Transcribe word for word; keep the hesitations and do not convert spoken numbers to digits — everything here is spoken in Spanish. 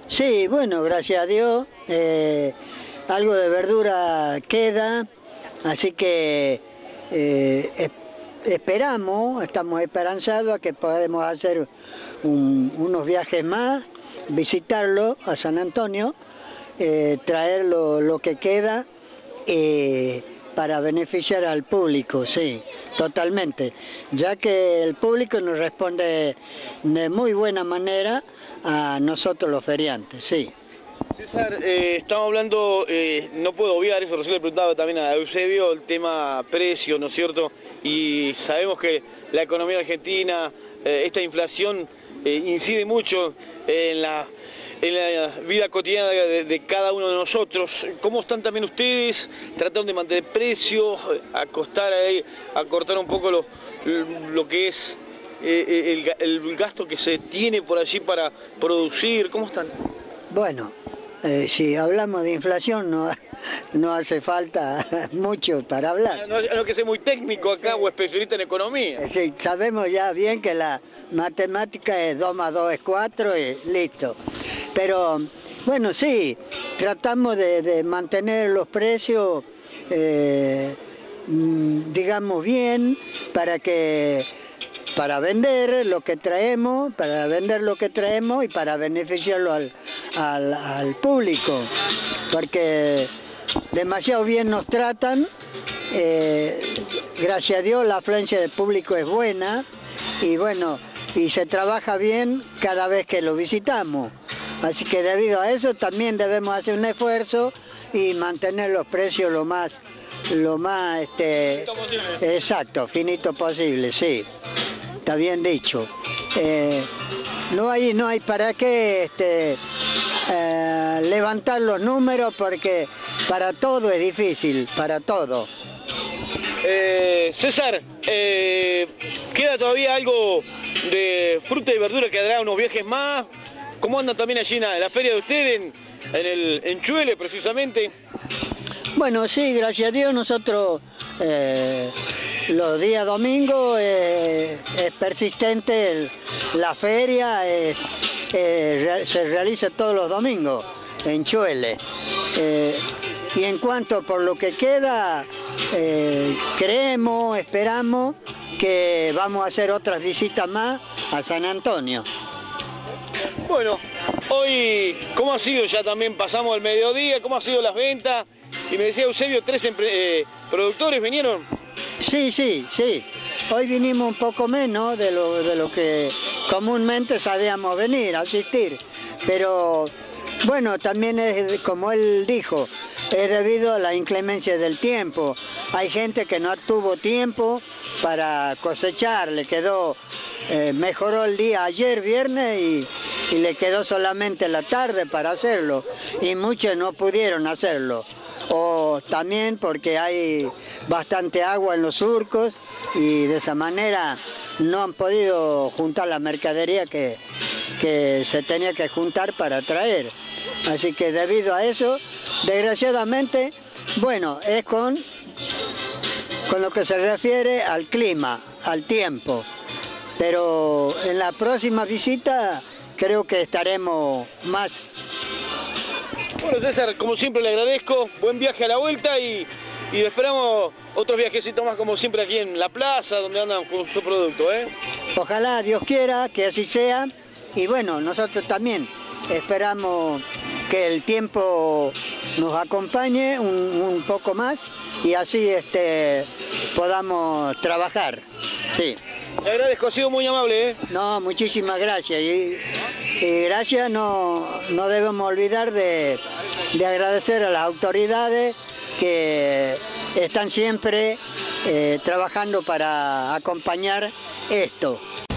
Sí, bueno, gracias a Dios, eh, algo de verdura queda, así que eh, es- esperamos, estamos esperanzados a que podamos hacer un- unos viajes más, visitarlo a San Antonio, eh, traer lo, lo que queda eh, para beneficiar al público, sí, totalmente, ya que el público nos responde de muy buena manera a nosotros los feriantes, sí. César, eh, estamos hablando, eh, no puedo obviar eso, recién le preguntaba también a Eusebio, el tema precio, ¿no es cierto? Y sabemos que la economía argentina, eh, esta inflación eh, incide mucho en la, en la vida cotidiana de, de cada uno de nosotros. ¿Cómo están también ustedes tratando de mantener precios, acostar ahí, acortar un poco lo, lo que es eh, el, el gasto que se tiene por allí para producir? ¿Cómo están? Bueno, eh, si hablamos de inflación no, no hace falta mucho para hablar. No, no que sea muy técnico acá, sí, o especialista en economía. Eh, Sí, sabemos ya bien que la matemática es dos más dos es cuatro y listo. Pero bueno, sí, tratamos de, de mantener los precios, eh, mm, digamos, bien, para que para vender lo que traemos, para vender lo que traemos y para beneficiarlo al, al, al público, porque demasiado bien nos tratan, eh, gracias a Dios la afluencia del público es buena y bueno, y se trabaja bien cada vez que lo visitamos, así que debido a eso también debemos hacer un esfuerzo y mantener los precios lo más, lo más, este, Finito posible. exacto, finito posible, sí. Está bien dicho. Eh, no hay, no hay para qué este, eh, levantar los números porque para todo es difícil, para todo. Eh, César, eh, ¿queda todavía algo de fruta y verdura? ¿Quedará unos viajes más? ¿Cómo andan también allí en la, en la feria de ustedes, en, en, el, en Chuele precisamente? Bueno, sí, gracias a Dios nosotros eh, los días domingos eh, es persistente el- la feria, eh, eh, re- se realiza todos los domingos en Chuele. Eh, y en cuanto por lo que queda, eh, creemos, esperamos que vamos a hacer otras visitas más a San Antonio. Bueno, hoy, ¿cómo ha sido? Ya también pasamos el mediodía, ¿cómo ha sido las ventas? Y me decía Eusebio, tres eh, productores vinieron. Sí, sí, sí. Hoy vinimos un poco menos de lo, de lo que comúnmente sabíamos venir, asistir. Pero bueno, también es, como él dijo, es debido a la inclemencia del tiempo. Hay gente que no tuvo tiempo para cosechar, le quedó, eh, mejoró el día ayer, viernes, y, y le quedó solamente la tarde para hacerlo. Y muchos no pudieron hacerlo. O también porque hay bastante agua en los surcos y de esa manera no han podido juntar la mercadería que, que se tenía que juntar para traer. Así que debido a eso, desgraciadamente, bueno, es con, con lo que se refiere al clima, al tiempo. Pero en la próxima visita creo que estaremos más. Bueno, César, como siempre le agradezco, buen viaje a la vuelta y, y esperamos otros viajecitos más como siempre aquí en la plaza, donde andan con su producto, ¿eh? Ojalá Dios quiera que así sea y bueno, nosotros también esperamos que el tiempo nos acompañe un, un poco más y así este, podamos trabajar. Sí. Le agradezco, ha sido muy amable, ¿eh? No, muchísimas gracias y, y gracias no, no debemos olvidar de, de agradecer a las autoridades que están siempre eh, trabajando para acompañar esto.